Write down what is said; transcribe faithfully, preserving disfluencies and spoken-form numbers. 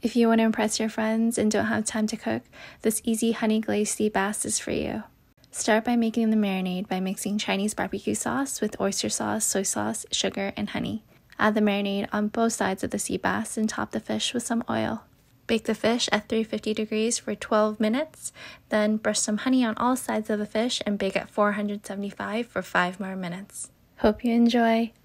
If you want to impress your friends and don't have time to cook, this easy honey-glazed sea bass is for you. Start by making the marinade by mixing Chinese barbecue sauce with oyster sauce, soy sauce, sugar, and honey. Add the marinade on both sides of the sea bass and top the fish with some oil. Bake the fish at three hundred fifty degrees for twelve minutes, then brush some honey on all sides of the fish and bake at four hundred seventy-five for five more minutes. Hope you enjoy!